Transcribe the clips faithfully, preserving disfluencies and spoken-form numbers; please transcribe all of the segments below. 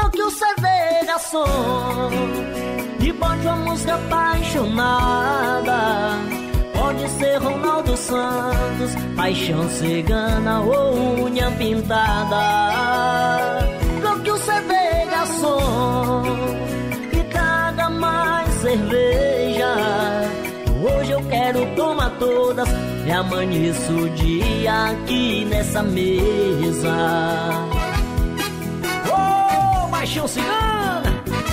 Troque o C D, garçom, e bote uma música apaixonada. Pode ser Ronaldo Santos, Paixão Cigana ou Unha Pintada. Troque o C D, garçom, e traga mais cerveja. Hoje eu quero tomar todas e amanheço o dia aqui nessa mesa. Ô, oh, Paixão Cigana,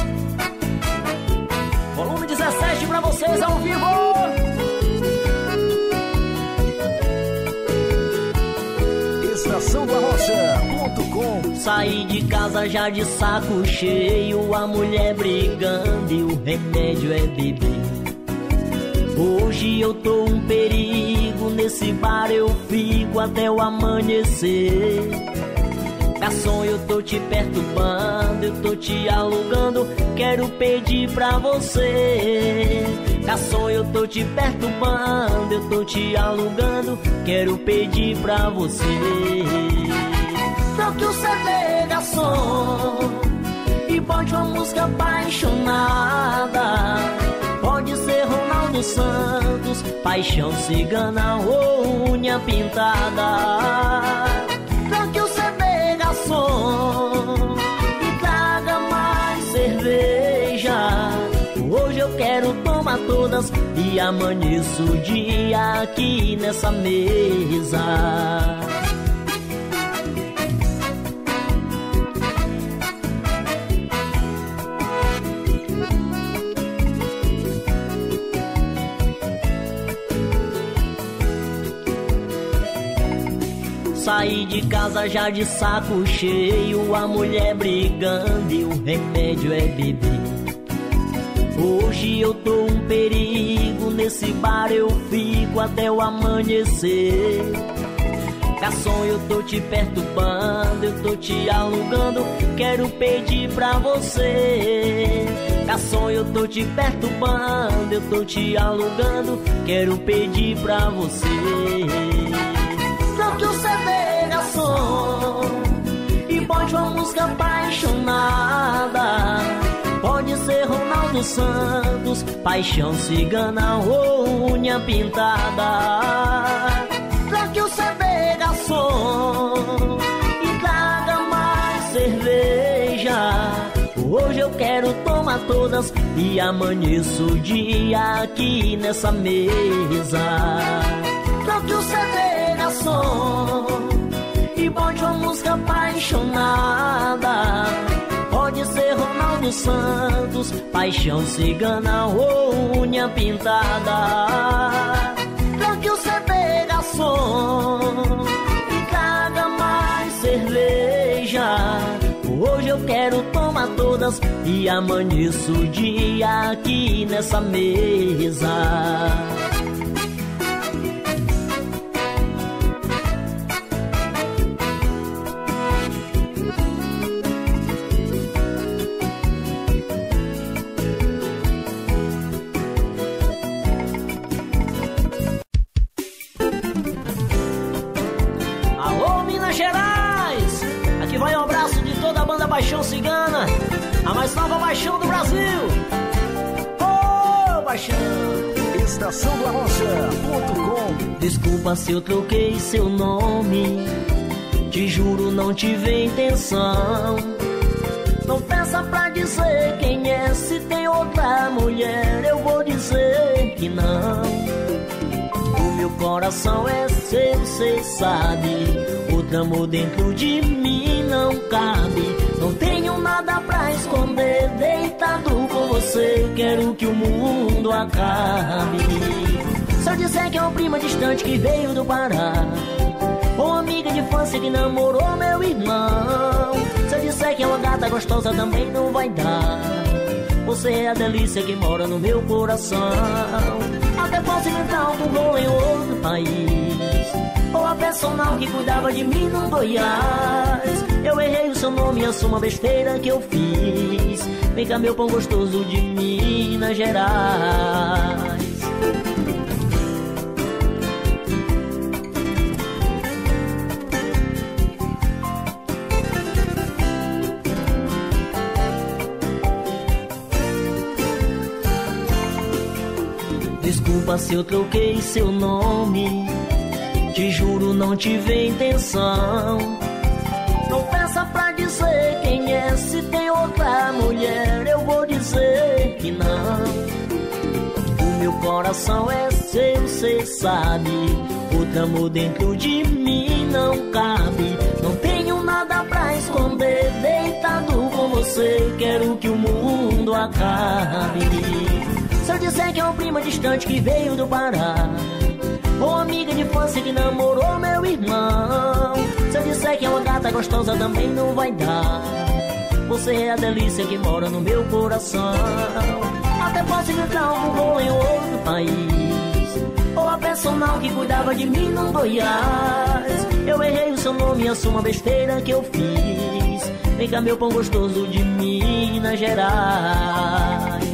volume dezessete pra vocês ao vivo. Estação da Rocha ponto com. Saí de casa já de saco cheio, a mulher brigando e o remédio é beber. Hoje eu tô um perigo, nesse bar eu fico até o amanhecer. Garçom, eu tô te perturbando, eu tô te alugando, quero pedir pra você. Garçom, eu tô te perturbando, eu tô te alugando, quero pedir pra você. Troque o C D, garçom, e bote uma música apaixonada. Pode ser Ronaldo Santos, Paixão Cigana ou Unha Pintada. Troque o C D, garçom, e traga mais cerveja. Hoje eu quero tomar todas e amanheço o dia aqui nessa mesa. Saí de casa já de saco cheio, a mulher brigando e o remédio é beber. Hoje eu tô um perigo, nesse bar eu fico até o amanhecer. Garçom, eu tô te perturbando, eu tô te alugando, quero pedir pra você. Garçom, eu tô te perturbando, eu tô te alugando, quero pedir pra você. Troque o C D, garçom, e bote uma música apaixonada. Pode ser Ronaldo Santos, Paixão Cigana ou Unha Pintada. Troque o C D, garçom, e traga mais cerveja. Hoje eu quero tomar todas e amanheço o dia aqui nessa mesa. Troque o C D, garçom, e bote uma música apaixonada. Pode ser Ronaldo Santos, Paixão Cigana ou Unha Pintada. Troque o C D, garçom, e traga mais cerveja. Hoje eu quero tomar todas e amanheço o dia aqui nessa mesa. Paixão Cigana, a mais nova paixão do Brasil. Oh, paixão. Estação da Rocha ponto com. Desculpa se eu troquei seu nome, te juro não tive intenção. Não peça pra dizer quem é, se tem outra mulher eu vou dizer que não. O meu coração é seu, cê sabe, outro amor dentro de mim não cabe. Não tenho nada pra esconder, deitado com você quero que o mundo acabe. Se eu disser que é uma prima distante que veio do Pará, ou amiga de infância que namorou meu irmão, se eu disser que é uma gata gostosa também não vai dar. Você é a delícia que mora no meu coração. Até posso inventar um rolê em outro país, ou a personal que cuidava de mim no Goiás. Eu errei o seu nome e assumo a besteira que eu fiz. Vem cá meu pão gostoso de Minas Gerais. Desculpa se eu troquei seu nome, te juro não tive intenção. Não peça pra dizer quem é, se tem outra mulher eu vou dizer que não. O meu coração é seu, cê sabe, outro amor dentro de mim não cabe. Não tenho nada pra esconder, deitado com você quero que o mundo acabe. Se eu disser que é uma prima distante que veio do Pará, ou amiga de infância que namorou meu irmão, se eu disser que é uma gata gostosa também não vai dar. Você é a delícia que mora no meu coração. Até posso encontrar um voo em outro país, ou a personal que cuidava de mim no Goiás. Eu errei o seu nome e assumo a besteira que eu fiz. Vem cá meu pão gostoso de Minas Gerais.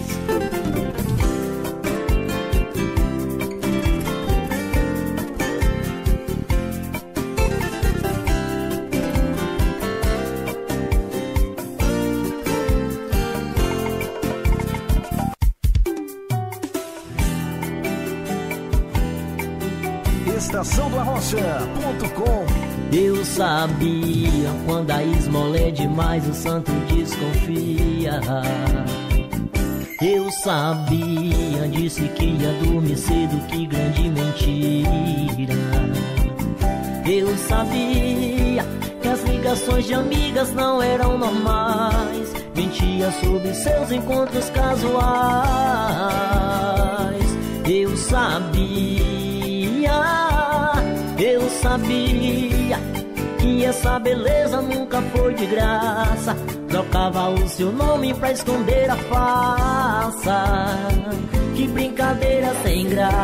Estação do Arrocha ponto com. Eu sabia, quando a esmola é demais o santo desconfia. Eu sabia, disse que ia dormir cedo, que grande mentira. Eu sabia que as ligações de amigas não eram normais, mentia sobre seus encontros casuais. Eu sabia, eu sabia que essa beleza nunca foi de graça. Trocava o seu nome pra esconder a farsa. Que brincadeira sem graça.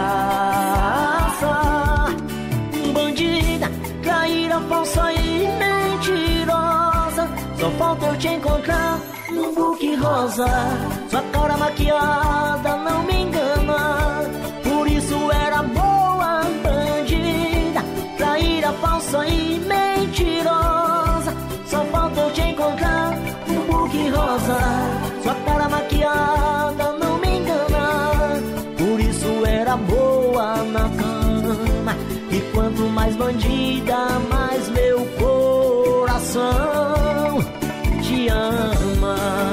Bandida, traíra, falsa e mentirosa. Só falta eu te encontrar no book rosa. Sua cara maquiada não me engana, por isso era boa bandida. Traíra, falsa e mentirosa. Só falta eu te encontrar no book rosa. Sua cara maquiada não me engana, por isso era boa na cama. E quanto mais bandida, mais meu coração te ama.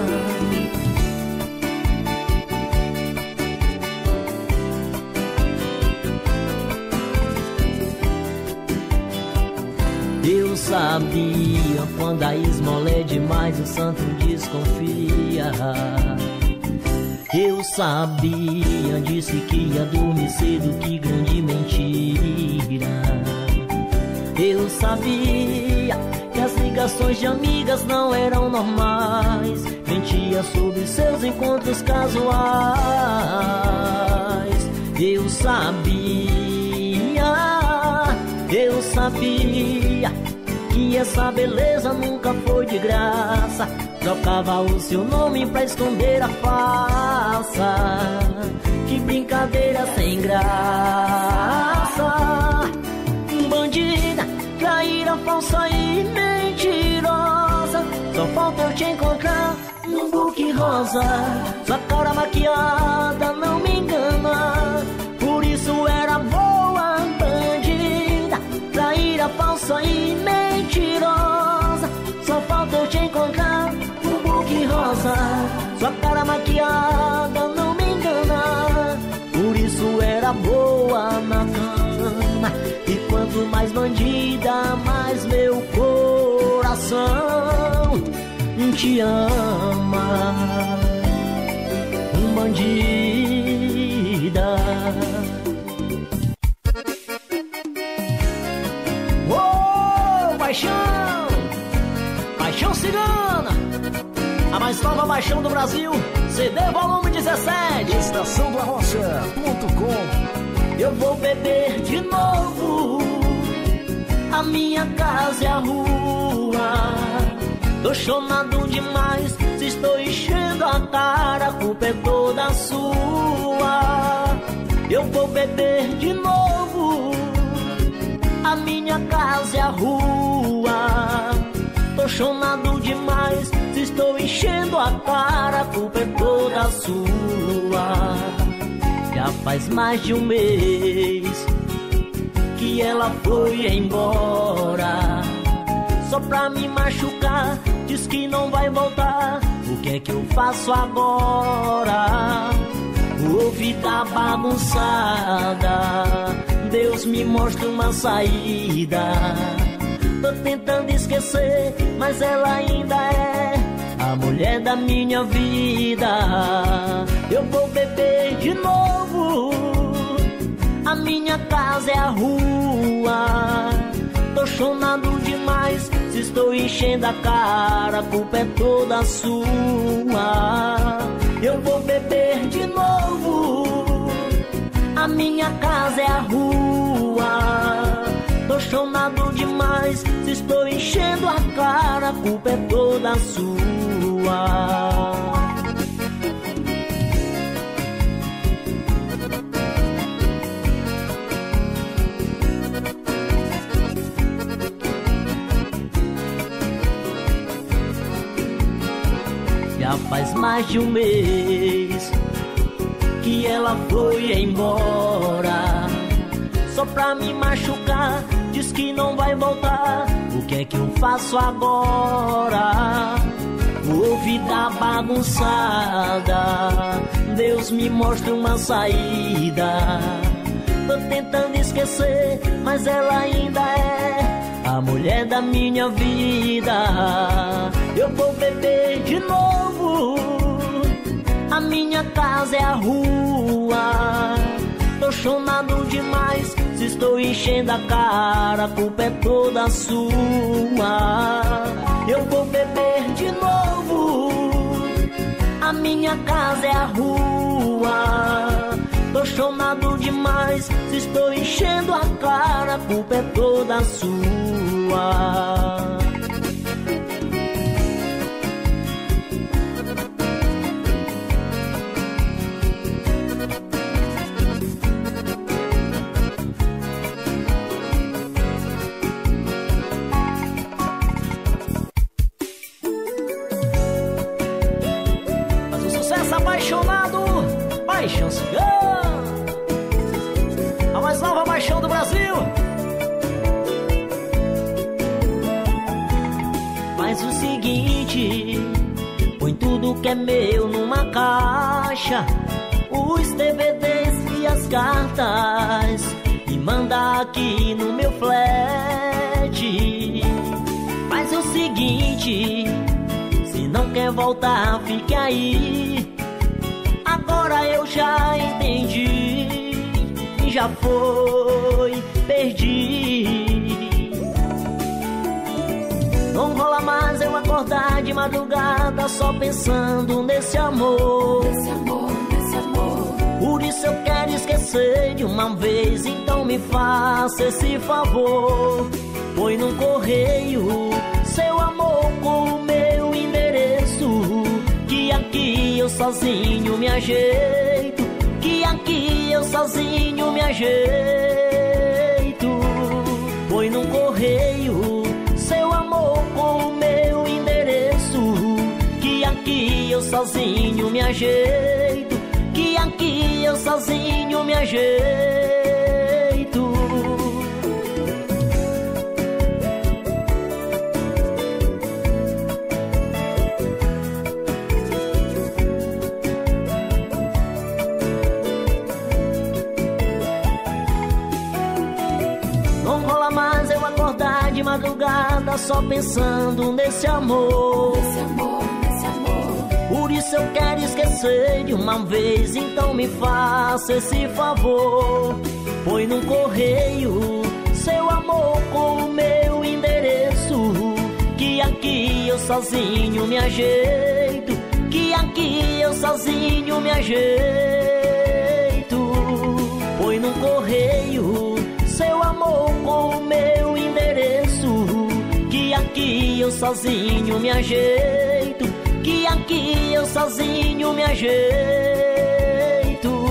Eu sabia, quando a esmola é demais o santo desconfia. Eu sabia, disse que ia dormir cedo, que grande mentira. Eu sabia que as ligações de amigas não eram normais, mentia sobre seus encontros casuais. Eu sabia, eu sabia que essa beleza nunca foi de graça. Trocava o seu nome pra esconder a farsa. Que brincadeira sem graça. Bandida, traíra, falsa e mentirosa. Só falta eu te encontrar no book rosa. Sua cara maquiada não me engana, por isso era boa bandida. Traíra, falsa e mentirosa. Só falta eu te encontrar no book rosa. Sua cara maquiada não me engana, por isso era boa na cama. E quanto mais bandida, mais meu coração te ama. Bandida. Oh, paixão, paixão cigana, a mais nova paixão do Brasil. C D volume dezessete. Estação do Arrocha ponto com. Eu vou beber de novo, a minha casa é a rua. Tô chonado demais, se estou enchendo a cara, a culpa é toda sua. Eu vou beber de novo, a minha casa é a rua. Tô chonado demais, se estou enchendo a cara, a culpa é toda sua. E Já faz mais de um mês que ela foi embora, só pra me machucar, diz que não vai voltar. O que é que eu faço agora? O ouvido tá bagunçada, Deus me mostra uma saída. Tô tentando esquecer, mas ela ainda é a mulher da minha vida. Eu vou beber de novo, a minha casa é a rua. Tô chorando demais, se estou enchendo a cara, a culpa é toda sua. Eu vou beber de novo, a minha casa é a rua. Tô chorando demais, se estou enchendo a cara, a culpa é toda sua. Já faz mais de um mês que ela foi embora, só pra me machucar, diz que não vai voltar. O que é que eu faço agora? O ouvido tá bagunçada, Deus me mostra uma saída. Tô tentando esquecer, mas ela ainda é a mulher da minha vida. Eu vou beber de novo, a minha casa é a rua. Tô chorando demais, se estou enchendo a cara, a culpa é toda sua. Eu vou beber de novo, a minha casa é a rua. Tô chorando demais, se estou enchendo a cara, a culpa é toda sua. Apaixonado, paixão cigana, a mais nova paixão do Brasil. Faz o seguinte, põe tudo que é meu numa caixa, os D V Ds e as cartas, e manda aqui no meu flat. Faz o seguinte, se não quer voltar, fique aí. Agora eu já entendi, já foi, perdi. Não rola mais eu acordar de madrugada só pensando nesse amor, nesse amor, nesse amor. Por isso eu quero esquecer de uma vez, então me faça esse favor. Põe no correio seu amor com o meu endereço, que aqui eu sozinho me ajeito, que aqui eu sozinho me ajeito. Põe no correio seu amor com o meu endereço, que aqui eu sozinho me ajeito, que aqui eu sozinho me ajeito. De madrugada só pensando nesse amor, nesse amor, nesse amor. Por isso eu quero esquecer de uma vez, então me faça esse favor. Põe no correio seu amor com o meu endereço, que aqui eu sozinho me ajeito, que aqui eu sozinho me ajeito. Põe no correio seu amor com o meu endereço, que aqui eu sozinho me ajeito, que aqui eu sozinho me ajeito.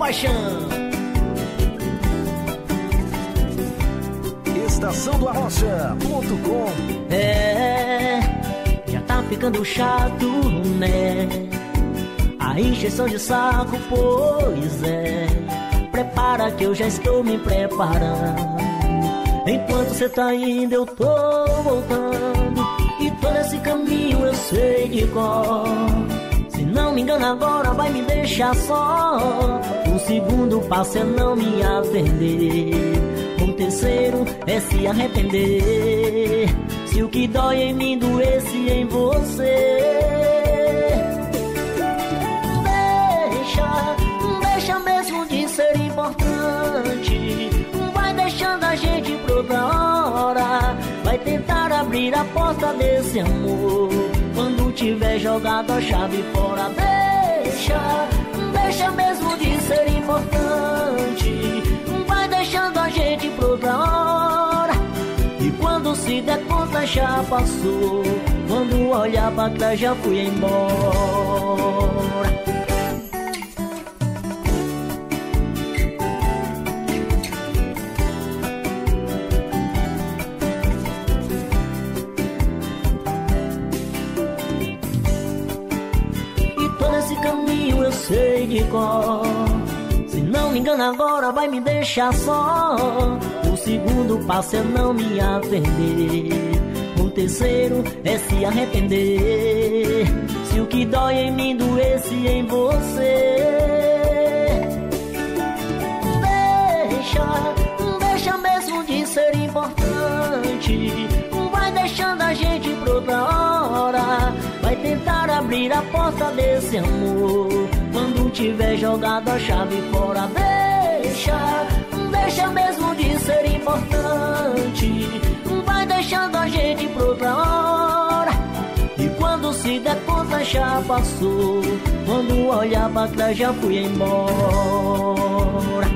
paixão. Estação do Arrocha ponto com. É, já tá ficando chato, né? A encheção de saco, pois é. Prepara que eu já estou me preparando. Enquanto cê tá indo eu tô voltando, e todo esse caminho eu sei de cor. Se não me engano agora vai me deixar só. O segundo passo é não me atender. O terceiro é se arrepender. Se o que dói em mim doesse em você. Deixa, deixa mesmo de ser importante. Vai deixando a gente pra outra hora. Vai tentar abrir a porta desse amor quando tiver jogado a chave fora. Deixa, deixa mesmo de ser importante. Vai deixando a gente pra outra hora. E quando se der conta já passou. Quando olhar pra trás já fui embora. Caminho eu sei de cor. Se não me engano agora vai me deixar só. O segundo passo é não me atender. O terceiro é se arrepender. Se o que dói em mim doesse em você. Deixa, deixa mesmo de ser importante. Vai deixando a gente pra outra hora. Vai tentar abrir a porta desse amor quando tiver jogado a chave fora. Deixa, deixa mesmo de ser importante. Vai deixando a gente pra outra hora. E quando se der conta já passou. Quando olhar pra trás já fui embora.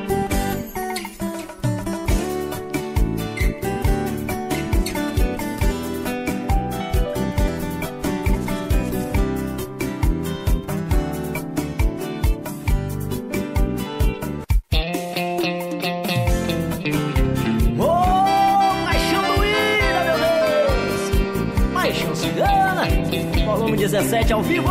dezessete ao vivo.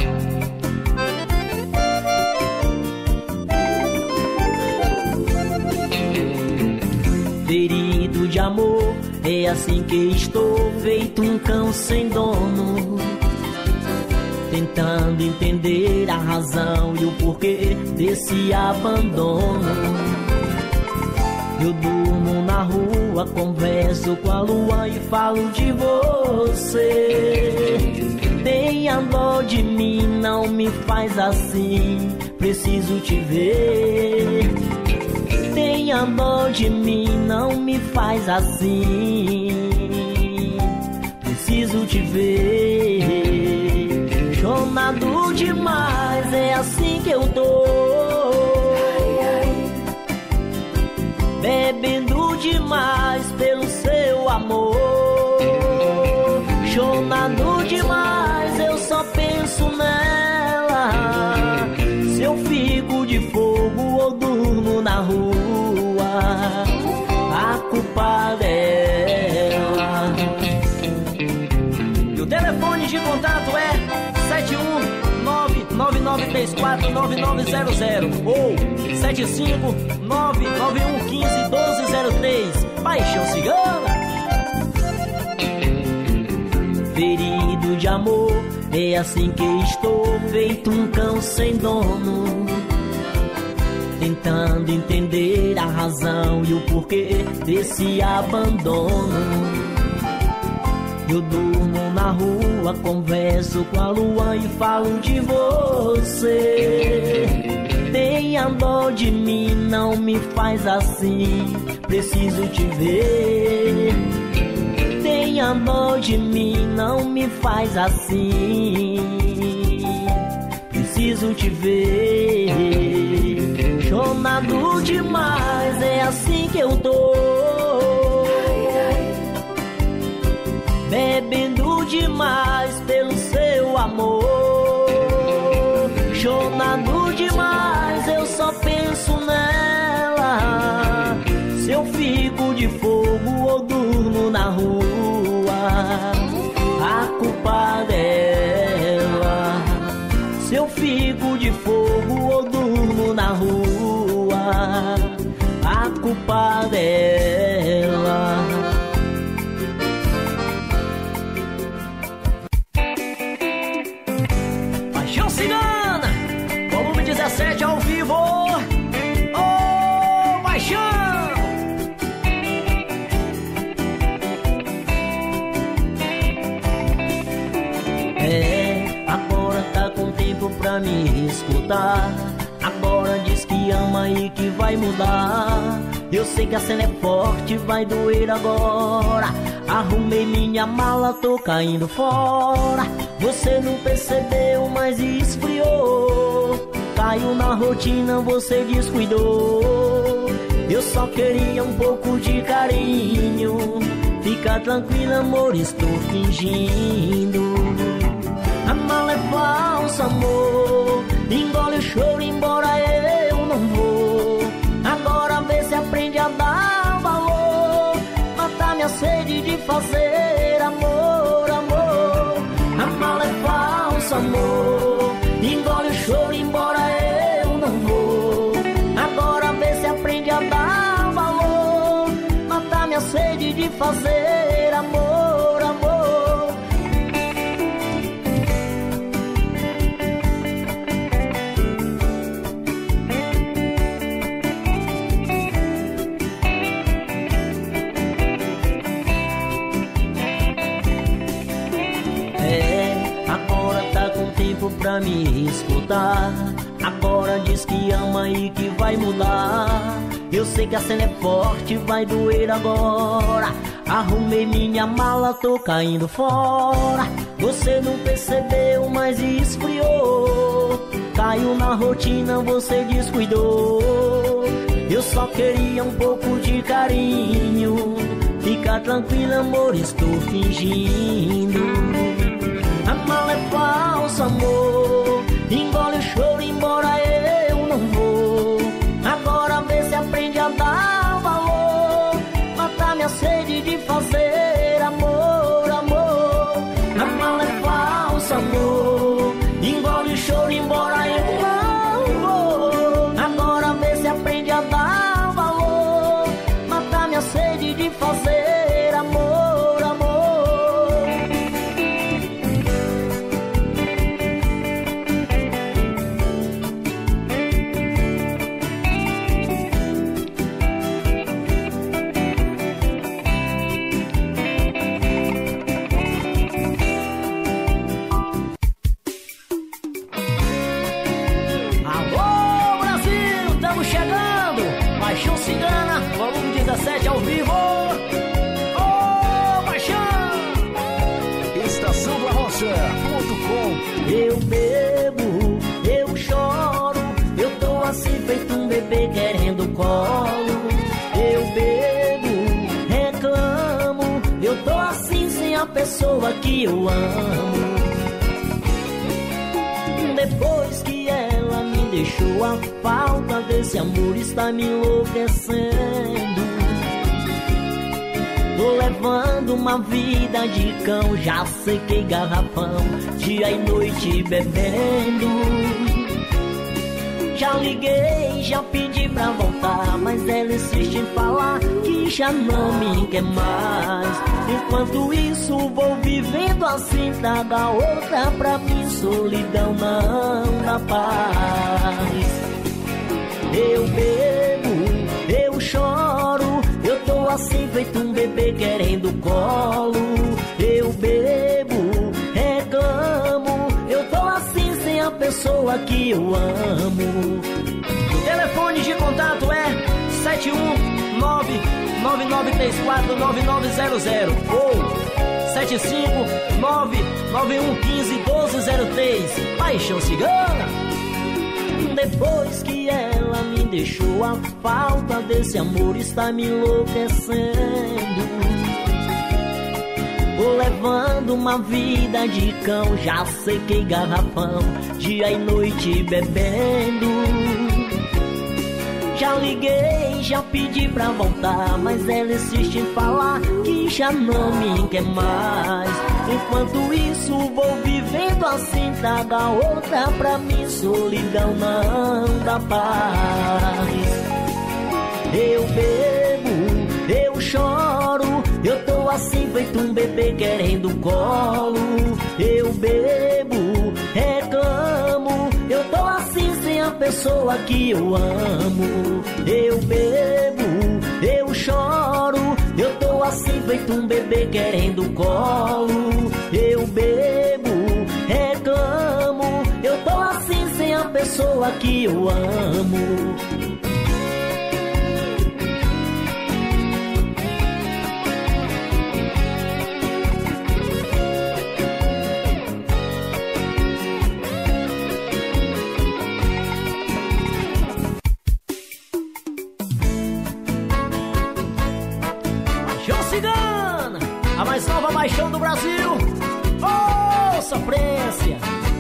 Ferido de amor, é assim que estou, feito um cão sem dono, tentando entender a razão e o porquê desse abandono. Eu durmo na rua, converso com a lua e falo de você. Tenha dó de mim, não me faz assim, preciso te ver. Tenha dó de mim, não me faz assim, preciso te ver. Chorado demais, é assim que eu tô, bebendo demais pelo seu amor. Chorado demais, eu só penso nela. Se eu fico de fogo ou durmo na rua, a culpa dela. E o telefone de contato é sete um nove nove nove três quatro nove nove zero zero ou sete cinco nove nove um um cinco um dois zero três. Paixão Cigana. Ferido de amor, é assim que estou, feito um cão sem dono, tentando entender a razão e o porquê desse abandono. Eu durmo na rua, converso com a lua e falo de você. Tenha dó de mim, não me faz assim, preciso te ver. Tenha dó de mim, não me faz assim, preciso te ver. Chorado demais, é assim que eu tô, bebendo demais pelo seu amor. Chorado demais, eu só penso fico de fogo ou durmo na rua, a culpa dela. Se eu fico de fogo ou durmo na rua, a culpa dela. Paixão Cigana, volume dezessete ao vivo. Ô, paixão! É, agora tá com tempo pra me escutar. Agora diz que ama e que vai mudar. Eu sei que a cena é forte, vai doer agora. Arrumei minha mala, tô caindo fora. Você não percebeu, mas esfriou. Caiu na rotina, você descuidou. Eu só queria um pouco de carinho. Fica tranquila, amor, estou fingindo. A mala é falsa, amor. Engole o choro, embora eu não vou. Agora vê se aprende a dar valor. Matar minha sede de fazer amor, amor. A mala é falsa, amor. Engole o choro, embora eu não vou. Agora vê se aprende a dar valor. Matar minha sede de fazer amor, amor. Pra me escutar. Agora diz que ama e que vai mudar. Eu sei que a cena é forte, vai doer agora. Arrumei minha mala, tô caindo fora. Você não percebeu, mas esfriou. Caiu na rotina, você descuidou. Eu só queria um pouco de carinho. Fica tranquila, amor, estou fingindo. A mala é falsa, amor. Engole o choro, embora eu não vou. Agora vê se aprende a dar valor. Matar minha sede de fazer amor, amor. A mala é falsa, amor. Engole o choro, embora eu não vou. Agora vê se aprende a dar valor. Matar minha sede de fazer amor, amor. Paixão Cigana, volume dezessete ao vivo. Ô, paixão! Estação do Arrocha ponto com. Eu bebo, eu choro, eu tô assim feito um bebê querendo colo. Eu bebo, reclamo, eu tô assim sem a pessoa que eu amo. Depois que ela me deixou, a falta desse amor está me enlouquecendo. Tô levando uma vida de cão, já sequei garrafão, dia e noite bebendo. Já liguei, já pedi pra voltar, mas ela insiste em falar que já não me quer mais. Enquanto isso vou vivendo assim, traga outra pra mim, solidão não dá paz. Eu bebo, eu choro, eu tô assim feito um bebê querendo colo. Eu bebo, reclamo, eu tô assim sem a pessoa que eu amo. O telefone de contato é sete um nove, nove nove três quatro, nove nove zero zero ou sete cinco nove, nove um um cinco, um dois zero três. Paixão Cigana. Depois que ela me deixou, a falta desse amor está me enlouquecendo. Tô levando uma vida de cão, já sequei garrafão, dia e noite bebendo. Já liguei, já pedi pra voltar, mas ela insiste em falar que já não me quer mais. Enquanto isso vou vivendo assim, traga outra pra mim, solidão não dá paz. Eu bebo, eu choro, eu tô assim feito um bebê querendo colo. Eu bebo, reclamo, eu tô assim sem a pessoa que eu amo. Eu bebo, eu choro, eu tô assim feito um bebê querendo colo. Eu bebo, reclamo, eu tô assim sem a pessoa que eu amo. A mais nova paixão do Brasil. Oh, sofrência.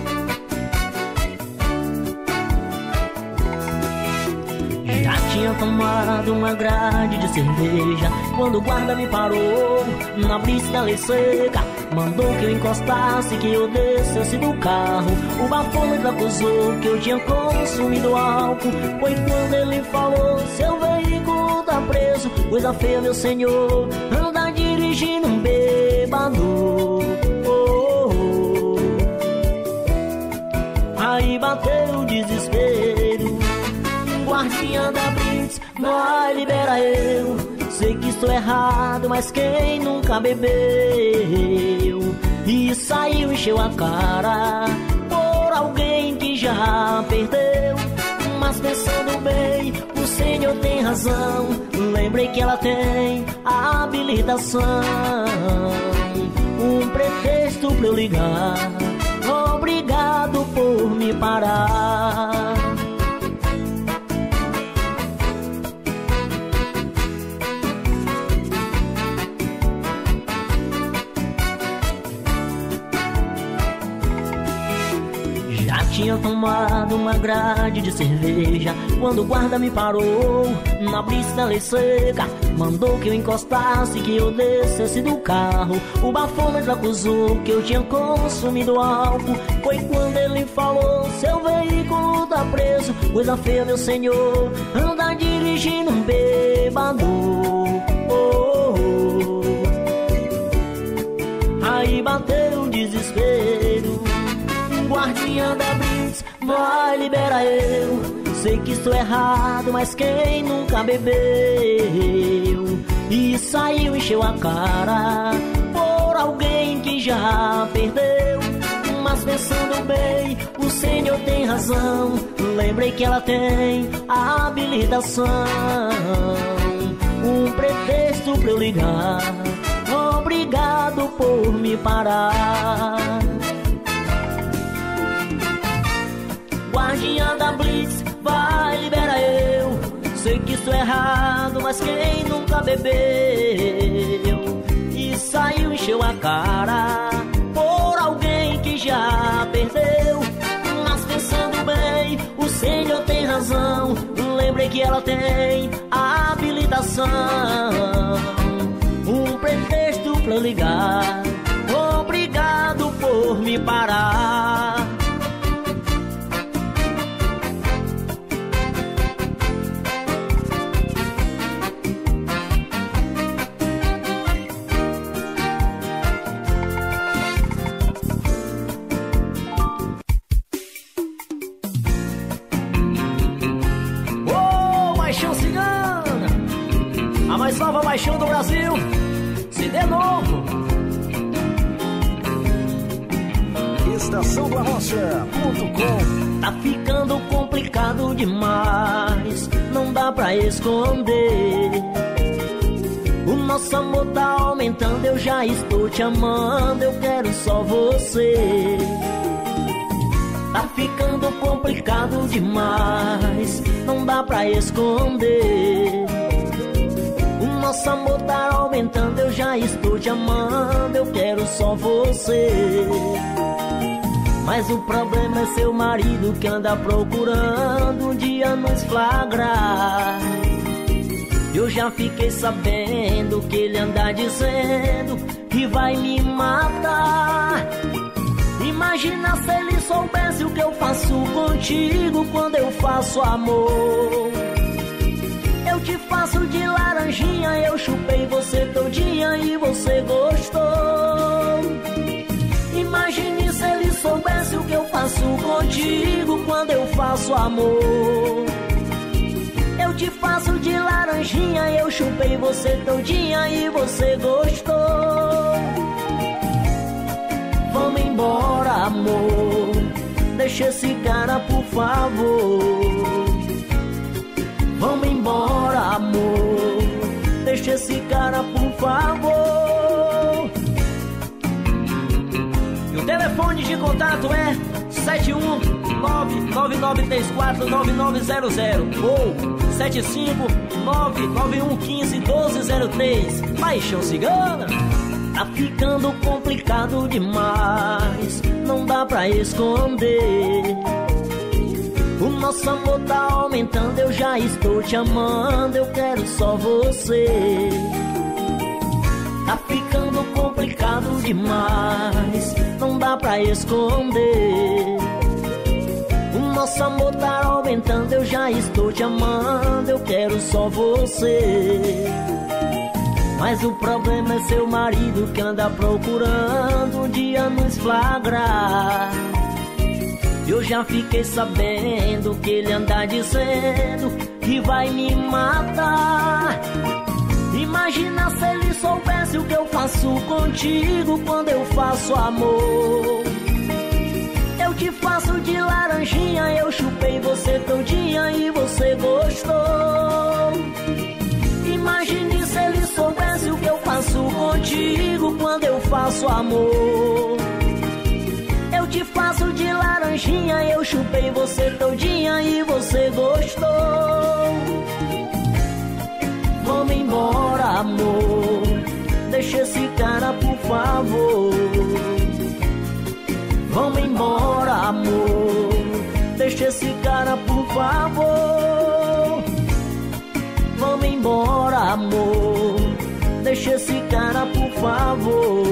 Já tinha tomado uma grade de cerveja quando o guarda me parou na brisa da lei seca. Mandou que eu encostasse, que eu descesse do carro. O bafômetro acusou que eu tinha consumido álcool. Foi quando ele falou: seu veículo tá preso. Coisa feia, meu senhor, anda dirigindo um bêbado. Oh, oh, oh. Aí bateu o desespero. Guardinha da Blitz, vai, libera eu. Sei que estou errado, mas quem nunca bebeu e saiu, encheu a cara por alguém que já perdeu. Mas pensando bem, o senhor tem razão. Lembrei que ela tem a habilitação. Um pretexto pra eu ligar. Obrigado por me parar. Tinha tomado uma grade de cerveja quando o guarda me parou na brisa da lei seca. Mandou que eu encostasse, que eu descesse do carro. O bafômetro acusou que eu tinha consumido álcool. Foi quando ele falou: seu veículo tá preso. Coisa feia, meu senhor, anda dirigindo um bêbado. Oh, oh, oh. Aí bateu o desespero. Guardinha da Blitz, vai, libera eu. Sei que estou errado, mas quem nunca bebeu e saiu, encheu a cara por alguém que já perdeu. Mas pensando bem, o senhor tem razão. Lembrei que ela tem a habilitação. Um pretexto pra eu ligar. Obrigado por me parar. Guardinha da Blitz, vai, libera eu. Sei que estou errado, mas quem nunca bebeu e saiu, encheu a cara por alguém que já perdeu. Mas pensando bem, o senhor tem razão. Lembrei que ela tem a habilitação. Um pretexto pra eu ligar. Obrigado por me parar. Nova paixão do Brasil, C D novo. Estação do Arrocha ponto com. Tá ficando complicado demais, não dá pra esconder. O nosso amor tá aumentando, eu já estou te amando, eu quero só você. Tá ficando complicado demais, não dá pra esconder. Nosso amor tá aumentando, eu já estou te amando, eu quero só você. Mas o problema é seu marido que anda procurando um dia nos flagrar. Eu já fiquei sabendo que ele anda dizendo que vai me matar. Imagina se ele soubesse o que eu faço contigo quando eu faço amor. Eu te faço de laranjinha, eu chupei você todinha e você gostou. Imagine se ele soubesse o que eu faço contigo quando eu faço amor. Eu te faço de laranjinha, eu chupei você todinha e você gostou. Vamos embora, amor, deixa esse cara, por favor. Vamos embora, amor, deixa esse cara, por favor. E o telefone de contato é sete um nove nove nove três quatro nove nove zero zero ou sete cinco nove nove um um cinco um dois zero três. Paixão Cigana. Tá ficando complicado demais, não dá pra esconder. O nosso amor tá aumentando, eu já estou te amando, eu quero só você. Tá ficando complicado demais, não dá pra esconder. O nosso amor tá aumentando, eu já estou te amando, eu quero só você. Mas o problema é seu marido que anda procurando um dia nos flagrar. Eu já fiquei sabendo que ele anda dizendo que vai me matar. Imagina se ele soubesse o que eu faço contigo quando eu faço amor. Eu te faço de laranjinha, eu chupei você todinha e você gostou. Imagine se ele soubesse o que eu faço contigo quando eu faço amor. Eu te faço de laranjinha, eu chupei você todinha e você gostou. Vamos embora, amor, deixa esse cara, por favor. Vamos embora, amor, deixa esse cara, por favor. Vamos embora, amor, deixa esse cara, por favor.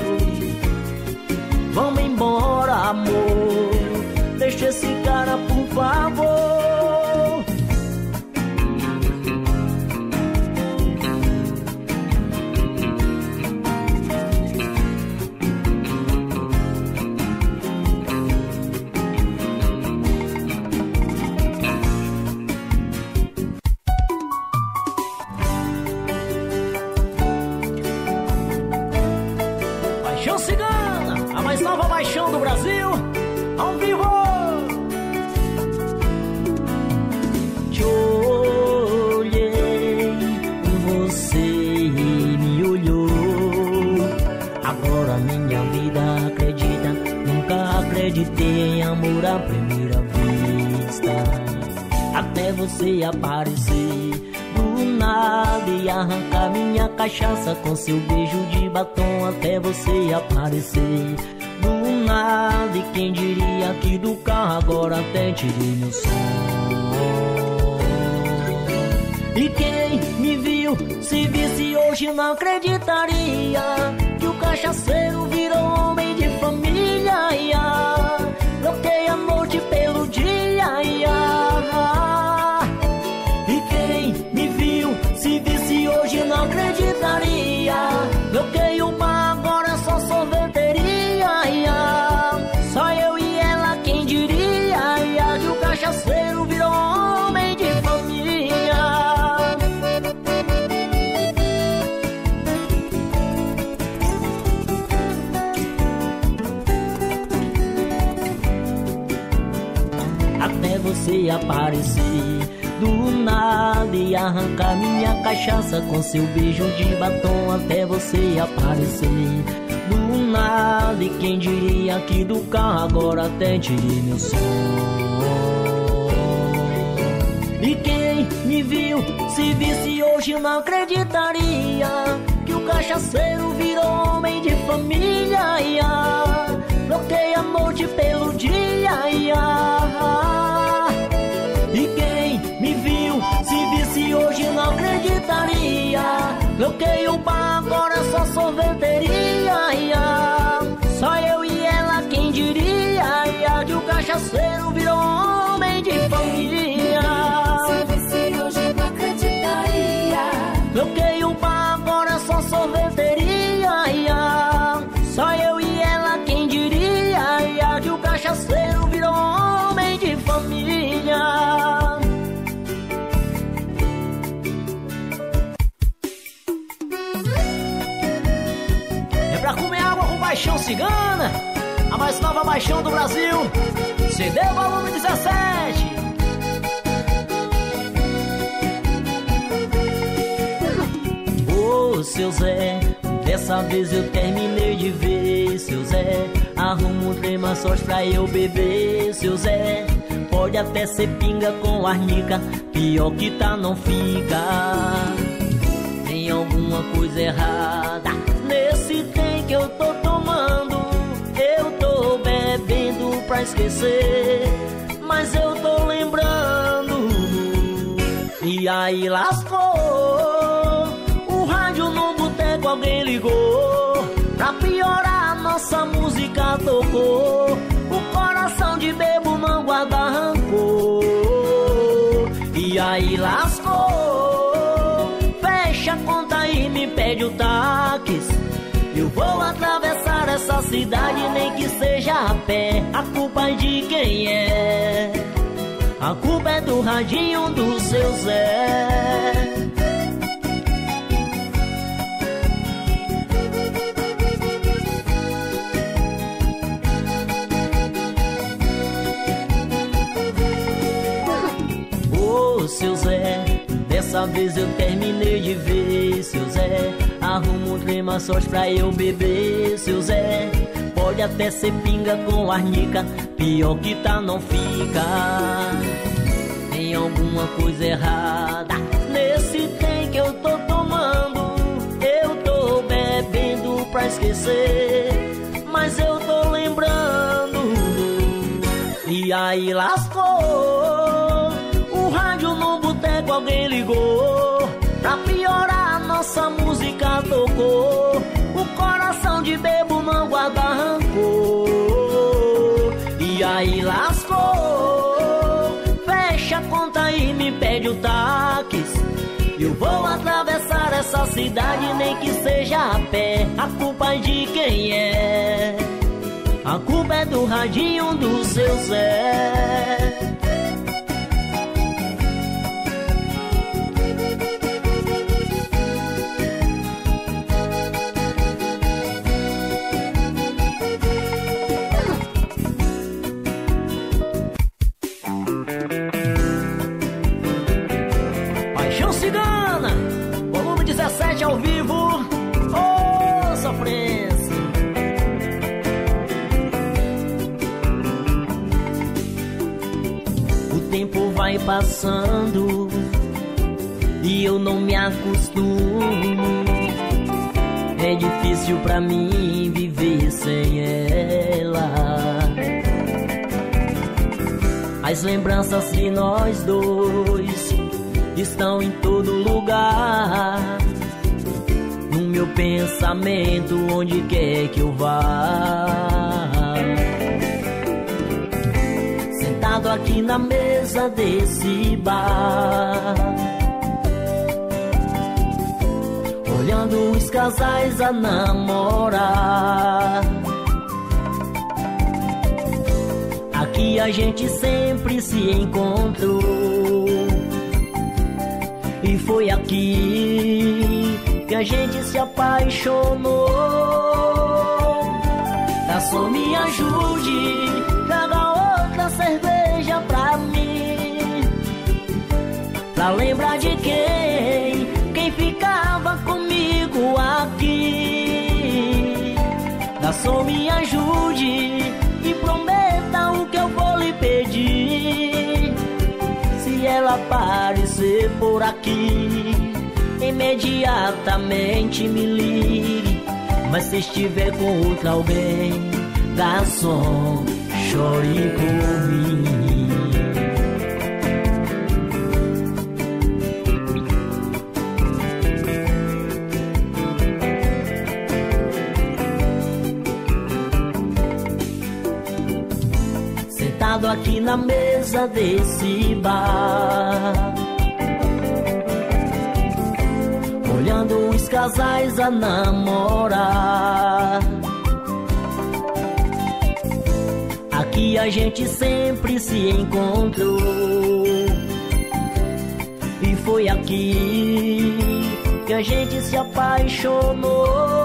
Vamos embora, amor, deixa esse cara, por favor. Paixão Cigana, a mais nova paixão do Brasil, ao vivo. Te olhei, você me olhou. Agora minha vida acredita. Nunca acreditei em amor à primeira vista, até você aparecer do nada e arrancar minha cachaça com seu beijo de batom, até você aparecer do nada. E quem diria que do carro agora até tirei meu som. E quem me viu, se visse hoje não acreditaria que o cachaceiro virou homem de família. Ia. Troquei a noite pelo dia. Ia. E quem me viu, se visse hoje não acreditaria. Troquei o bar, agora só sorveteria. Ia. Só eu e ela, quem diria, ia, que o cachaceiro virou homem de família. Até você aparecer do nada e arrancar minha cachaça com seu beijo de batom, até você aparecer do nada. E quem diria que do carro agora até tirei meu som. E quem me viu, se visse hoje não acreditaria que o cachaceiro virou homem de família. Ia. troquei a noite pelo dia, ia. E quem me viu, se visse hoje não acreditaria. Troquei o bar, agora é só sorveteria, ia. Só eu e ela, quem diria, ia, que o cachaceiro virou homem de família. Se visse hoje não acreditaria. Troquei o bar, agora é só sorveteria, ia. Só eu e ela, quem diria, ia, que o cachaceiro virou homem de família. É pra comer água com Paixão Cigana, a mais nova paixão do Brasil. C D volume dezessete. Ô, seu Zé, dessa vez eu terminei de ver. Seu Zé, arruma um trema só pra eu beber. Seu Zé, pode até ser pinga com arnica, pior que tá não fica. Tem alguma coisa errada nesse trem que eu tô tomando. Eu tô bebendo pra esquecer, mas eu tô lembrando. E aí lascou, o rádio no boteco alguém ligou. Pra piorar, nossa música tocou. O coração de bebo não guarda rancor. E aí lascou, fecha a conta e me pede o táxi. Eu vou atravessar essa cidade, nem que seja a pé. A culpa é de quem é? A culpa é do radinho do seu Zé. Ô, seu Zé, dessa vez eu terminei de ver. Seu Zé, arruma um trema só pra eu beber. Seu Zé, pode até ser pinga com arnica, pior que tá não fica. Tem alguma coisa errada nesse trem que eu tô tomando. Eu tô bebendo pra esquecer, mas eu tô lembrando. E aí lascou, o rádio no boteco alguém ligou. Pra piorar, nossa música tocou. O coração de bebo não guarda rancor. E aí lascou, fecha a conta e me pede o táxi. Eu vou atravessar essa cidade, nem que seja a pé. A culpa é de quem é? A culpa é do radinho do seu Zé. dezessete ao vivo, ô, oh, sofrência. O tempo vai passando e eu não me acostumo. É difícil pra mim viver sem ela. As lembranças de nós dois estão em todo lugar, no meu pensamento, onde quer que eu vá. Sentado aqui na mesa desse bar, olhando os casais a namorar. Aqui a gente sempre se encontrou, e foi aqui que a gente se apaixonou. Garçom, me ajude, traga outra cerveja pra mim, pra lembrar de quem, quem ficava comigo aqui. Garçom, me ajude e prometa o que eu vou lhe pedir. Se ela aparecer por aqui, imediatamente me ligue. Mas se estiver com outra alguém, garçom, chore por mim. Sentado aqui na mesa desse bar, olhando os casais a namorar. Aqui a gente sempre se encontrou, e foi aqui que a gente se apaixonou.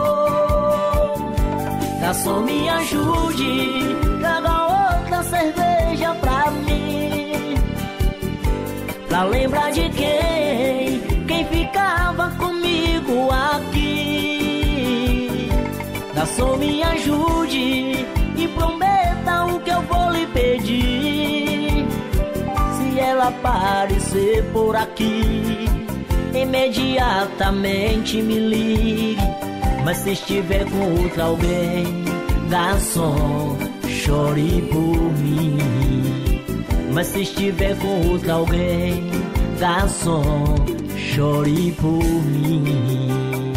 Garçom, me ajude, traga outra cerveja pra mim, pra lembrar de quem, quem ficava comigo aqui. Garçom, me ajude e prometa o que eu vou lhe pedir. Se ela aparecer por aqui, imediatamente me ligue. Mas se estiver com outra alguém, garçom, chore por mim. Mas se estiver com outra alguém, garçom, chore por mim.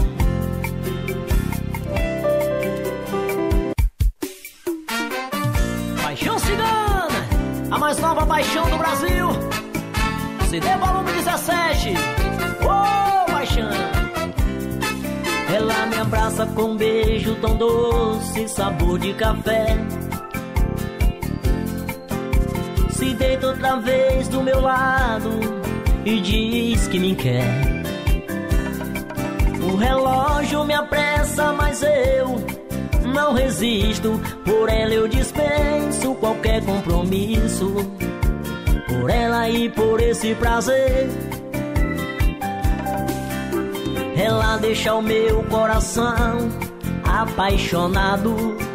Paixão Cigana, a mais nova paixão do Brasil. C D volume dezessete. Ô, oh, paixão! Ela me abraça com um beijo tão doce, sabor de café. Se deita outra vez do meu lado e diz que me quer. O relógio me apressa, mas eu não resisto. Por ela eu dispenso qualquer compromisso, por ela e por esse prazer. Ela deixa o meu coração apaixonado,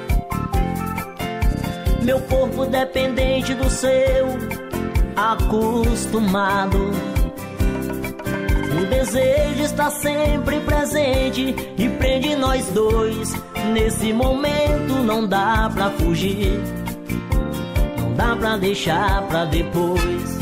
meu corpo dependente do seu, acostumado. O desejo está sempre presente e prende nós dois. Nesse momento não dá pra fugir, não dá pra deixar pra depois.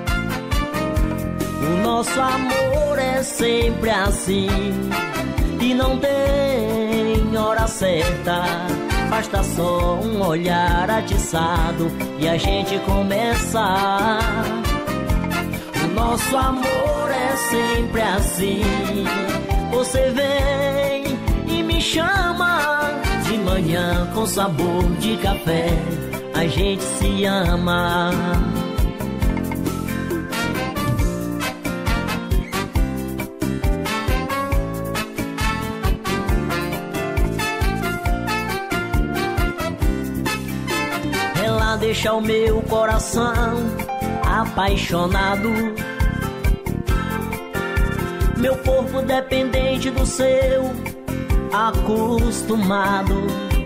O nosso amor é sempre assim e não tem hora certa. Basta só um olhar atiçado e a gente começa. O nosso amor é sempre assim. Você vem e me chama de manhã com sabor de café. A gente se ama. Deixa o meu coração apaixonado, meu corpo dependente do seu, acostumado.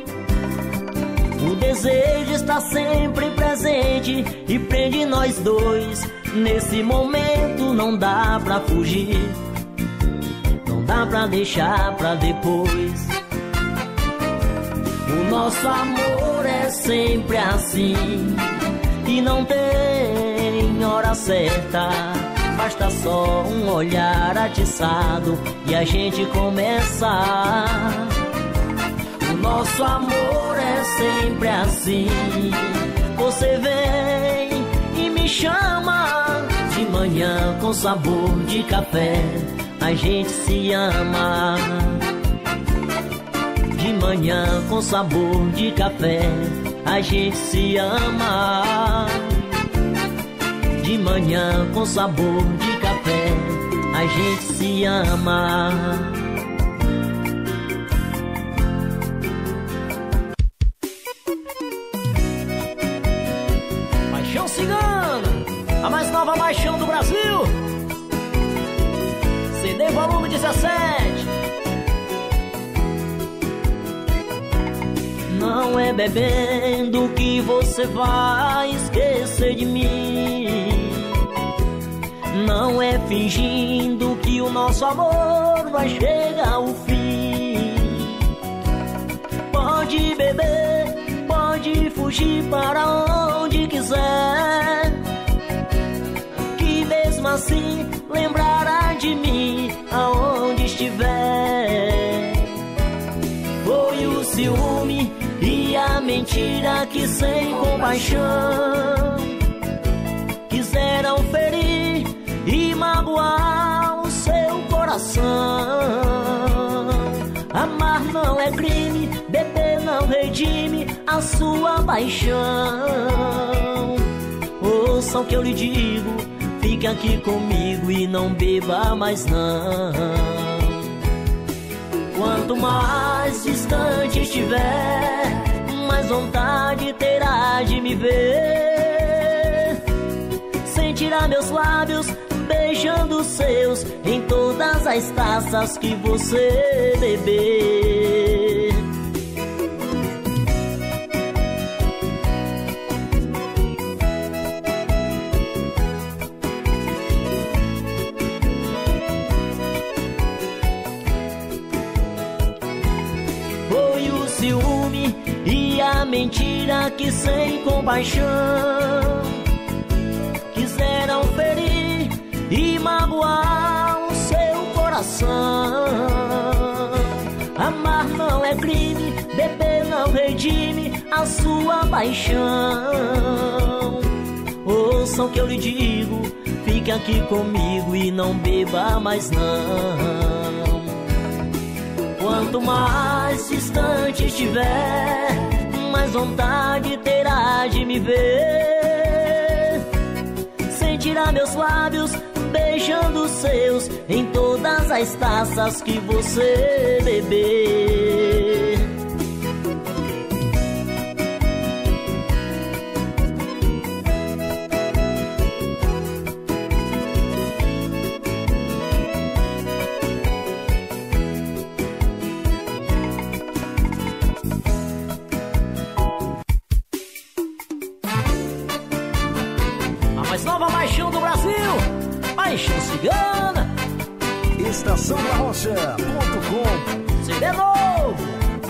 O desejo está sempre presente e prende nós dois. Nesse momento não dá pra fugir, não dá pra deixar pra depois. O nosso amor é sempre assim e não tem hora certa. Basta só um olhar atiçado e a gente começa. O nosso amor é sempre assim. Você vem e me chama de manhã com sabor de café. A gente se ama. De manhã com sabor de café, a gente se ama. De manhã com sabor de café, a gente se ama. Paixão Cigana, a mais nova paixão do Brasil. C D volume dezessete. Não é bebendo que você vai esquecer de mim. Não é fingindo que o nosso amor vai chegar ao fim. Pode beber, fugir para onde quiser, que mesmo assim lembrará de mim aonde estiver. Foi o ciúme e a mentira que sem compaixão quiseram ferir e magoar o seu coração. Amar não é crime, beber não redime a sua paixão. Ouçam o que eu lhe digo, fique aqui comigo e não beba mais não. Quanto mais distante estiver, mais vontade terá de me ver. Sentirá meus lábios beijando os seus em todas as taças que você beber. Foi o ciúme e a mentira que sem compaixão quiseram ferir e magoar o seu coração. Amar não é crime, beber não redime a sua paixão. Ouçam o que eu lhe digo, fique aqui comigo e não beba mais não. Quanto mais distante estiver, mais vontade terá de me ver. Sentirá meus lábios beijando os seus em todas as taças que você beber. Nova paixão do Brasil, paixão cigana. Estação da Rocha ponto com. C D novo.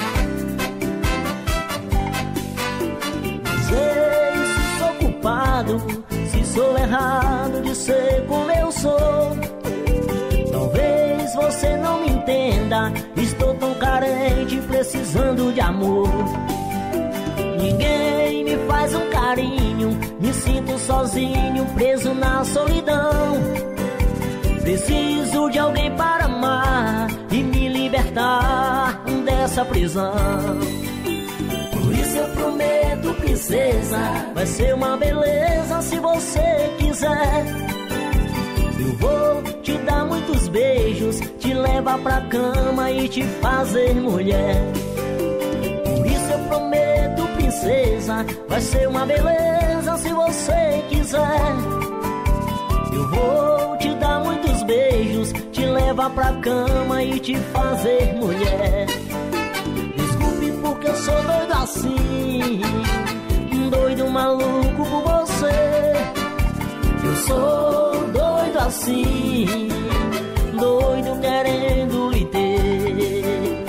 Sei se sou culpado, se sou errado de ser como eu sou. Talvez você não me entenda, estou tão carente, precisando de amor. Ninguém me faz um carinho, me sinto sozinho, preso na solidão. Preciso de alguém para amar e me libertar dessa prisão. Por isso eu prometo, princesa, vai ser uma beleza se você quiser. Eu vou te dar muitos beijos, te levar pra cama e te fazer mulher. Por isso eu prometo, princesa, vai ser uma beleza se você quiser. Eu vou te dar muitos beijos, te levar pra cama e te fazer mulher. Desculpe porque eu sou doido assim, doido maluco por você. Eu sou doido assim, doido querendo lhe ter.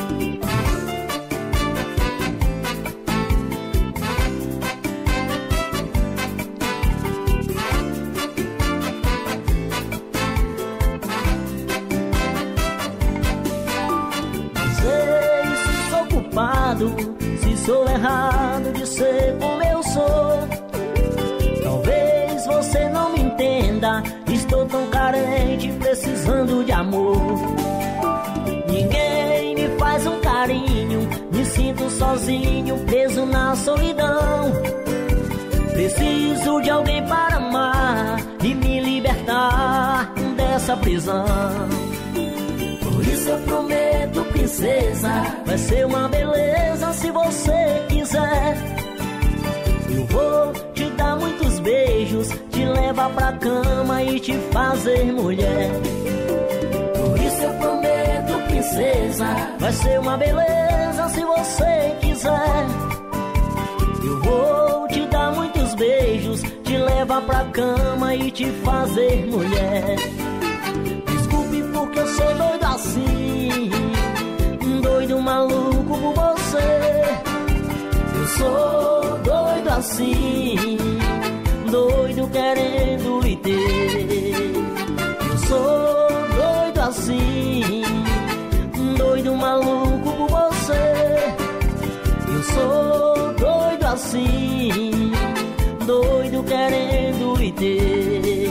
Se sou errado de ser como eu sou. Talvez você não me entenda, estou tão carente, precisando de amor. Ninguém me faz um carinho, me sinto sozinho, preso na solidão. Preciso de alguém para amar e me libertar dessa prisão. Por isso eu prometo, princesa, vai ser uma beleza se você quiser. Eu vou te dar muitos beijos, te levar pra cama e te fazer mulher. Por isso eu prometo, princesa, vai ser uma beleza se você quiser. Eu vou te dar muitos beijos, te levar pra cama e te fazer mulher. Desculpe porque eu sou doido assim, doido maluco por você. Eu sou doido assim, doido querendo lhe ter. Eu sou doido assim, doido maluco por você. Eu sou doido assim, doido querendo lhe ter.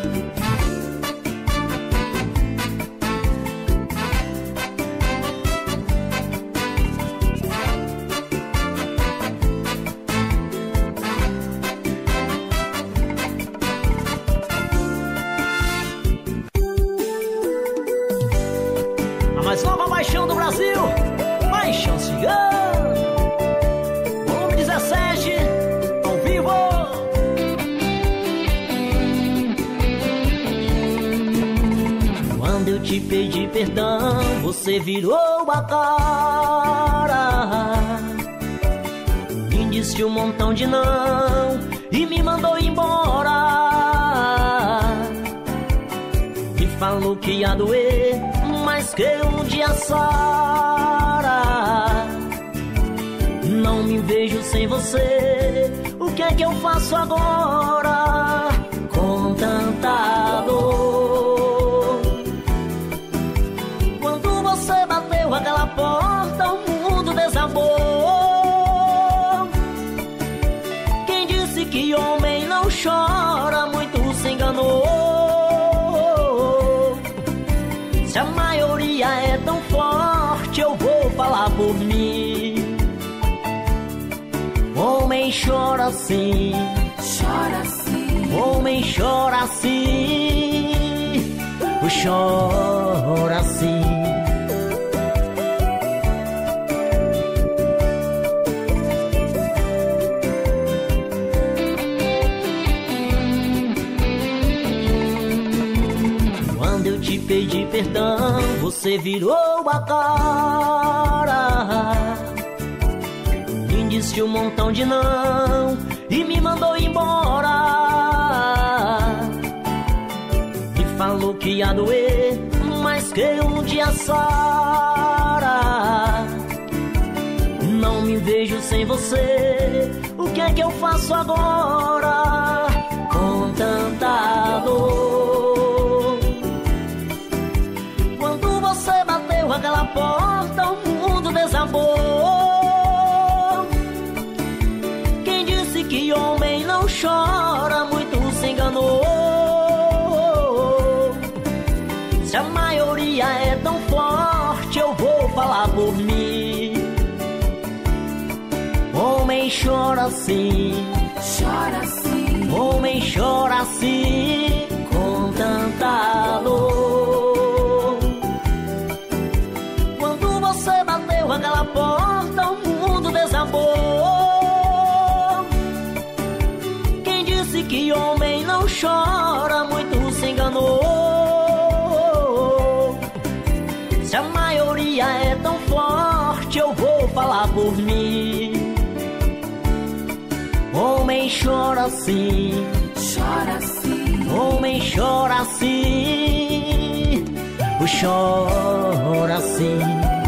A mais nova paixão do Brasil, Paixão Cigana. Volume dezessete, ao vivo. Quando eu te pedi perdão, você virou a cara, me disse um montão de não e me mandou embora. E falou que ia doer, mas que um dia sara. Não me vejo sem você, o que é que eu faço agora? Com tanta dor. Quando você bateu aquela porta, o mundo desabou. Quem disse que homem não chora, muito se enganou. Se a maioria é tão forte, eu vou falar por mim. Homem chora assim, Chora assim, homem chora assim, chora assim. Quando eu te pedi perdão, você virou a cara, me disse um montão de não e me mandou embora. E falou que ia doer, mas que um dia sara. Não me vejo sem você, o que é que eu faço agora? Com tanta dor. Quando você bateu aquela porta, o mundo desabou. Quem disse que homem não chora, muito se enganou. Se a maioria é tão forte, eu vou falar por mim. Homem chora assim, chora assim, homem chora assim, com tanta dor. Quando você bateu aquela porta, o mundo desabou. Quem disse que homem não chora, muito se enganou. Se a maioria é tão forte, eu vou falar por mim. Homem chora assim, chora assim, homem chora assim, chora assim.